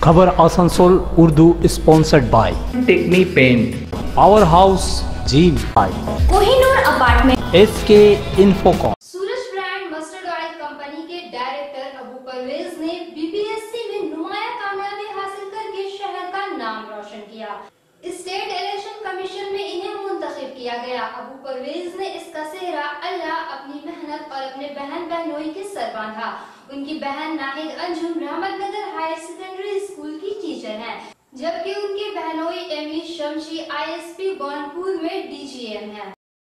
खबर Asansol Urdu sponsored by Techni Paint, Power House gym, Kohinoor apartment, SK Infocom. Suraj brand mustard oil company के director Abu Parvez ने BPSC में नुमाया कामयाबी हासिल करके शहर का नाम रोशन किया। स्टेट इलेक्शन कमीशन में इन्हें मुंतखब किया गया। अबू परवेज ने इसका सेहरा अल्लाह अपनी मेहनत और अपने बहन बहनोई के सर बांधा। उनकी बहन Nahid Anjum Rahmatnagar higher secondary school की टीचर हैं, जबकि उनकी बहनोई एमी शमशी आईएसपी बॉनपुर में डीजीएम है।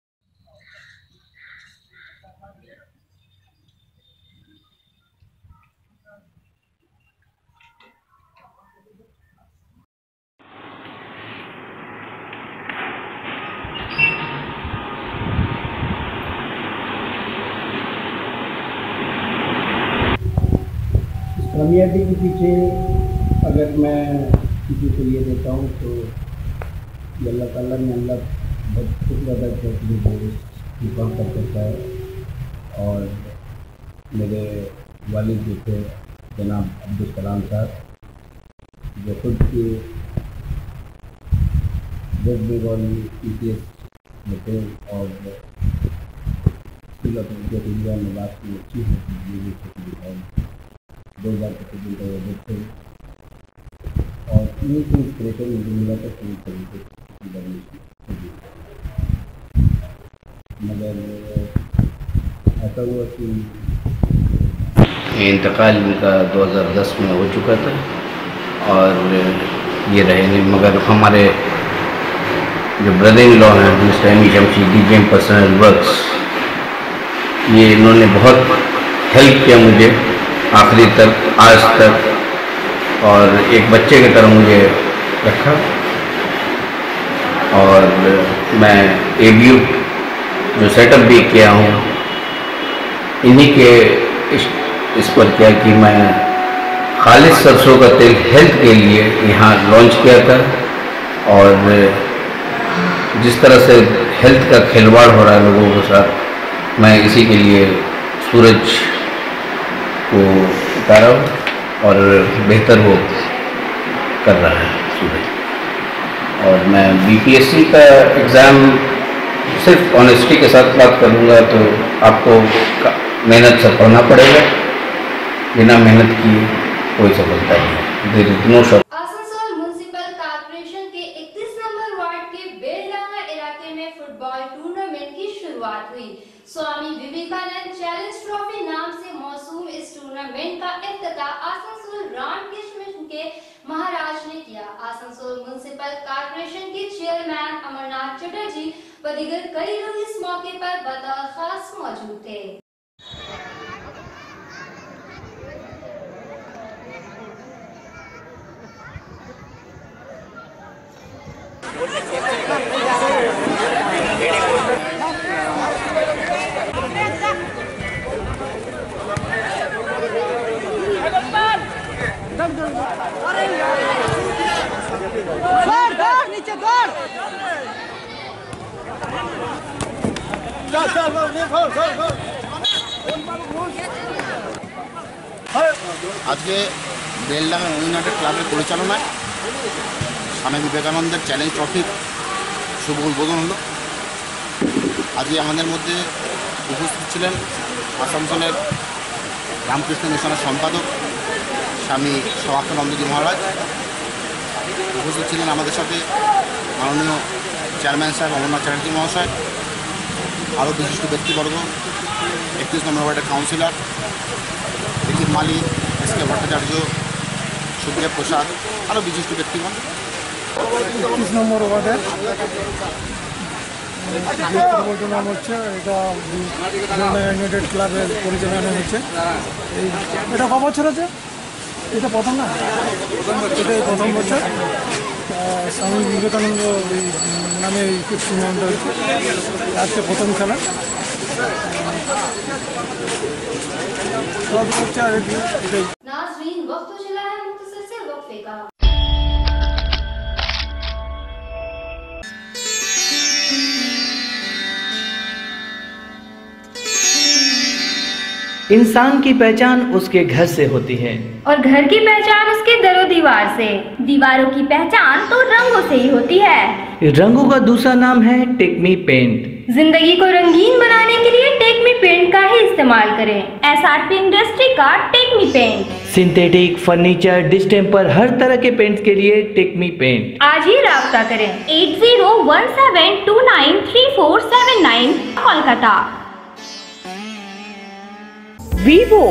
कामयाबी के पीछे अगर मैं किसी को ये देता हूँ तो ये अल्लाह ताला ने बहुत ज़्यादा मुकाम कर सकता है। और मेरे वालिद जो थे जनाब अब्दुल कलाम साहब, जो खुद के वेस्ट बंगाल PTS में थे और स्कूल ऑफ इंडिया में बात की चीफ 2025 का वो थे और इन्हीं की इंस्पिरेशन मुझे मिला था पूरी तरीके से। मगर ऐसा हुआ कि इंतकाल इनका 2010 में हो चुका था और ये रहे नहीं। मगर हमारे जो ब्रदर इन लॉ हैं mister Ami Shamshi DGM personnel works, ये इन्होंने बहुत हेल्प किया मुझे आखिरी तक, आज तक, और एक बच्चे की तरह मुझे रखा। और मैं ABU जो सेटअप भी किया हूँ इन्हीं के इस पर किया कि मैं खालिद सरसों का तेल हेल्थ के लिए यहाँ लॉन्च किया था। और जिस तरह से हेल्थ का खिलवाड़ हो रहा है लोगों के साथ, मैं इसी के लिए सूरज को उतारा और बेहतर वो कर रहा है सूरज। और मैं BPSC का एग्ज़ाम सिर्फ ऑनेस्टी के साथ बात करूँगा तो आपको मेहनत से पढ़ना पड़ेगा, बिना मेहनत की कोई सफलता नहीं। There is no short. Asansol municipal corporation के 31 नंबर वार्ड के बेलडांगा इलाके में फुटबॉल टूर्नामेंट की शुरुआत हुई। स्वामी विवेकानंद चैलेंज ट्रॉफी नाम से मौसूम इस टूर्नामेंट का इफ्तिताह आसनसोल रामकृष्ण मिशन के महाराज ने किया। आसनसोल म्युनिसिपल कॉर्पोरेशन के चेयरमैन अमरनाथ चटर्जी व दीगर कई लोग इस मौके पर बतौर खास मौजूद थे। আজকে বেলডাঙ্গা ইউনাইটেড ক্লাবের পরিচালনায় স্বামী বিবেকানন্দের চ্যালেঞ্জ ট্রফির শুভ উদ্বোধন হলো। আজকে আমাদের মধ্যে উপস্থিত ছিলেন আসানসোলের রামকৃষ্ণ মিশনের সম্পাদক স্বামী সমাপ্তানন্দজি মহারাজ, উপস্থিত ছিলেন আমাদের সাথে মাননীয় চেয়ারম্যান সাহেব অমরনাথ চ্যাটার্জি মহাশয়, আরও বিশিষ্ট ব্যক্তিবর্গ, 31 নম্বর ওয়ার্ডের কাউন্সিলর রিকিব মালি, SK ভট্টাচার্য, সুখদেব প্রসাদ, আরও বিশিষ্ট ব্যক্তিগণ। 31 নম্বর ওয়ার্ডের নাম হচ্ছে এটা ইউনাইটেড ক্লাবের পরিচালনা হচ্ছে। এটা ক বছর আছে? এটা প্রথম না, এটাই প্রথম বছর। স্বামী বিবেকানন্দ নামে এই টুর্নামেন্টটা হচ্ছে আজকে প্রথম খেলা। সব হচ্ছে আর এটাই। नाज़रीन, वक्त हो चला है मुख्तसर से वक्फे का। इंसान की पहचान उसके घर से होती है और घर की पहचान उसके दरो दीवार दीवार से। दीवारों की पहचान तो रंगों से ही होती है। रंगों का दूसरा नाम है टेक्मी पेंट। जिंदगी को रंगीन बनाने के लिए टेक्मी पेंट का ही इस्तेमाल करें। एसआरपी इंडस्ट्री का Techni Paint. Synthetic, furniture, distemper, हर तरह के पेंट के लिए टेक्मी पेंट। आज ही राब्ता करें 8017293479 Kolkata. Vivo,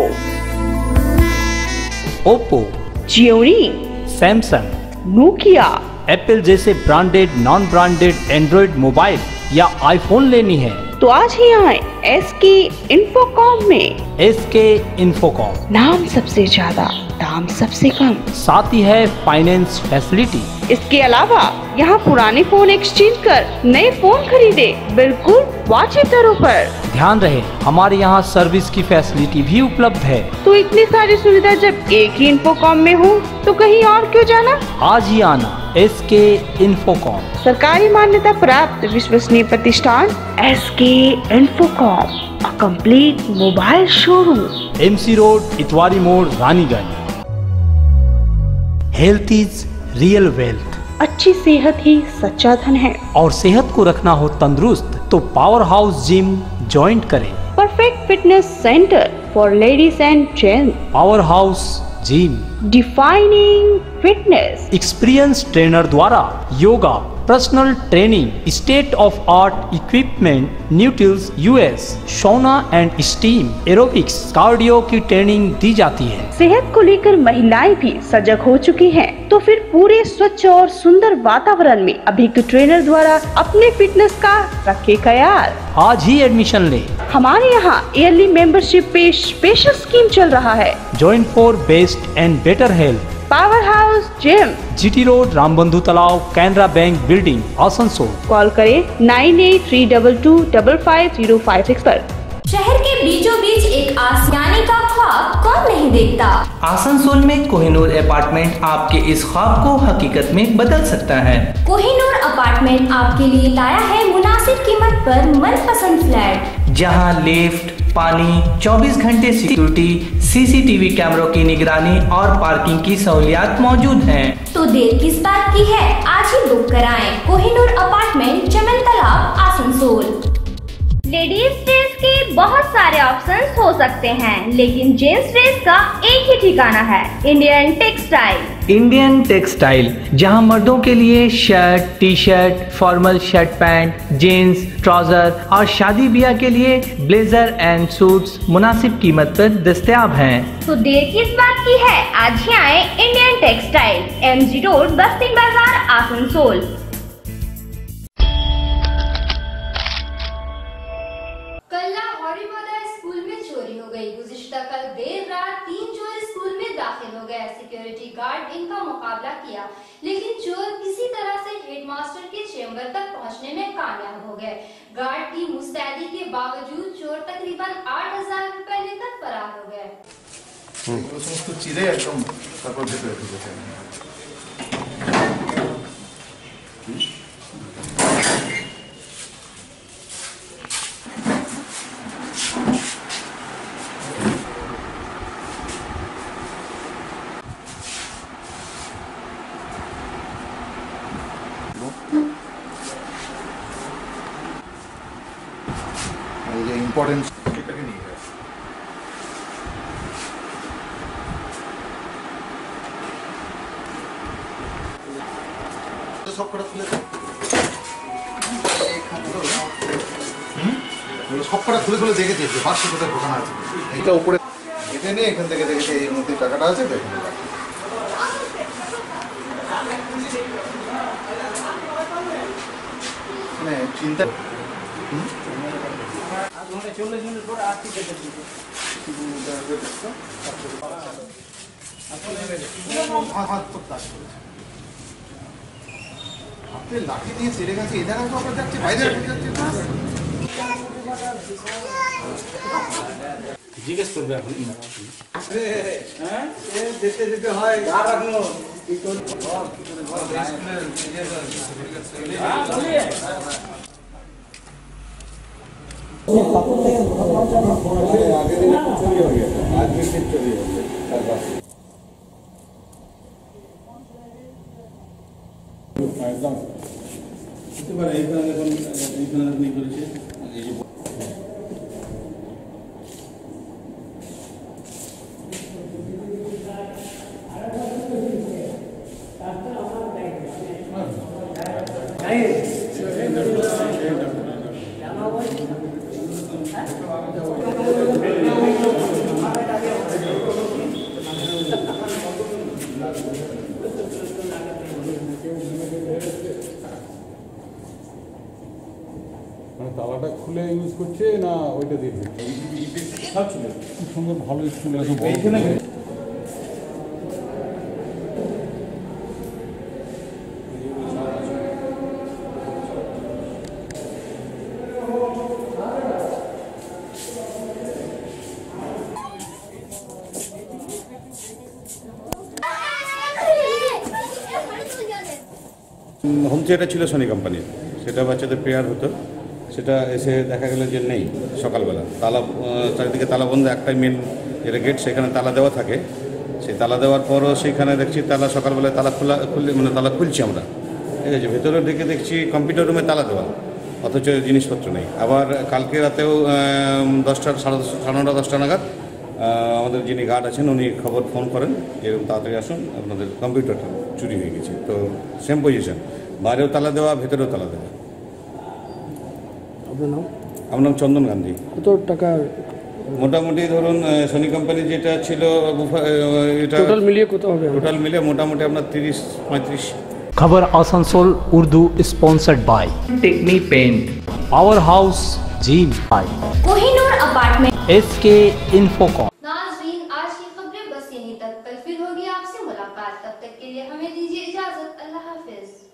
Oppo, Gionee, Samsung, Nokia, Apple जैसे branded, non branded Android mobile या आईफोन लेनी है तो आज ही आए SK इन्फोकॉम में। SK Infocom. नाम सबसे ज्यादा, दाम सबसे कम, साथ ही है फाइनेंस फैसिलिटी। इसके अलावा यहाँ पुराने फोन एक्सचेंज कर नए फोन खरीदे बिल्कुल वाजिब दरों पर। ध्यान रहे हमारे यहाँ सर्विस की फैसिलिटी भी उपलब्ध है। तो इतनी सारी सुविधा जब एक ही इन्फोकॉम में हो तो कहीं और क्यों जाना। आज ही आना SK इन्फोकॉम। सरकारी मान्यता प्राप्त विश्वसनीय प्रतिष्ठान SK Infocom, a complete mobile showroom. MC road, Itwari मोड़, Raniganj. Health is real wealth. अच्छी सेहत ही सच्चा धन है। और सेहत को रखना हो तंदुरुस्त तो पावर हाउस जिम ज्वाइन करें। Perfect fitness centre for ladies and gents. Power house gym, defining fitness. Experience trainer द्वारा yoga, personal training, state of art equipment, न्यूट्रिल्स US, sauna and steam, aerobics, cardio की training दी जाती है। सेहत को लेकर महिलाएं भी सजग हो चुकी हैं, तो फिर पूरे स्वच्छ और सुंदर वातावरण में अभिज्ञ ट्रेनर द्वारा अपने फिटनेस का रखे ख्याल। आज ही एडमिशन ले। हमारे यहाँ ईयरली मेंबरशिप पे स्पेशल स्कीम चल रहा है। Join for best and better health. Power house gym, GT road, Rambandhu तालाब, Canara bank building, Asansol. Call करें 9832255056 पर। शहर के बीचों बीच एक आसियाने का ख्वाब कौन नहीं देखता। आसनसोल में कोहिनूर अपार्टमेंट आपके इस ख्वाब को हकीकत में बदल सकता है। कोहिनूर अपार्टमेंट आपके लिए लाया है मुनासिब कीमत पर मनपसंद फ्लैट, जहां लिफ्ट, पानी, 24 घंटे सिक्योरिटी, CCTV कैमरों की निगरानी और पार्किंग की सहूलियात मौजूद हैं। तो देर किस बात की है, आज ही बुक कराएं। कोहिनूर अपार्टमेंट, चमन तालाब, आसनसोल। लेडीज ड्रेस के बहुत सारे ऑप्शंस हो सकते हैं, लेकिन जेंट्स ड्रेस का एक ही ठिकाना है, इंडियन टेक्सटाइल। इंडियन टेक्सटाइल, जहां मर्दों के लिए shirt, T-shirt, formal shirt pant, jeans, trouser और शादी ब्याह के लिए ब्लेजर एंड सूट्स मुनासिब कीमत पर दस्तयाब हैं। तो देर किस बात की है, आज ही आए इंडियन टेक्सटाइल, MG रोड, बस्ती बाजार, आसनसोल। कल देर रात 3 चोर स्कूल में दाखिल हो गए। सिक्योरिटी गार्ड इनका मुकाबला किया, लेकिन चोर किसी तरह से हेडमास्टर के चेंबर तक पहुंचने में कामयाब हो गए। गार्ड की मुस्तैदी के बावजूद चोर तकरीबन 8000 रुपए लेकर फरार हो गए। समस्त चिरे एकदम তারপর ভেতরে ঢুকেছে। ये इम्पोर्टेंस এটাকে নিয়ে গেছে। সব কটা খুলে দাও। সব কটা খুলে খুলে দেখেছে যে বাক্স কোথায় ঢোকানো আছে। এটা উপরে এটা নিয়ে এখান থেকে দেখেছে এর মধ্যে টাকাটা আছে দেখুন। মানে চিন্তা আপনি লাঠি দিয়ে ছেড়ে গেছে এদের আগে আমরা যাচ্ছি বাইরে যাচ্ছি জিজ্ঞেস করবে এখন হ্যাঁ যেতে যেতে হয় আর রাখনো आगे दिन चोरी हो गया आज भी चोरी हो गया। তালাটা খুলে ইউজ করছে না ওইটা দিয়ে সব ছিল খুব সুন্দর ভালো স্কুল আছে হোম থিয়েটার ছিল সোনি কোম্পানির, সেটা বাচ্চাদের প্রেয়ার হতো, সেটা এসে দেখা গেল যে নেই সকালবেলা, তালা চারিদিকে তালা বন্ধ, একটাই মেন যেটা গেট সেখানে তালা দেওয়া থাকে, সেই তালা দেওয়ার পরও সেইখানে দেখছি তালা সকালবেলায় তালা খুললে মানে তালা খুলছি আমরা, ঠিক আছে, ভেতরে ঢুকে দেখছি কম্পিউটার রুমে তালা দেওয়া, অথচ জিনিসপত্র নেই। আবার কালকে রাতেও 10টা সাড়ে 9টা 10টা নাগাদ আমাদের যিনি গার্ড আছেন উনি ফোন করেন এরকম তাড়াতাড়ি আসুন, আপনাদের কম্পিউটারটা চুরি হয়ে গেছে। তো সেম পজিশন, বাইরেও তালা দেওয়া, ভেতরেও তালা দেওয়া। আপনার নাম? আমার নাম চন্দন গান্ধী। কত টাকা মোটামুটি ধরুন সোনি কোম্পানি যেটা ছিল এটা টোটাল মিলিয়ে কত হবে? টোটাল মিলিয়ে মোটামুটি আপনার 30-35। खबर Asansol Urdu sponsored by Techni Paint, Power house gym by Kohinoor apartment, SK Infocom. नाज़रीन, आज की खबरें बस यहीं तक। कल फिर होगी आपसे मुलाकात, तब तक के लिए हमें दीजिए इजाजत। अल्लाह हाफिज।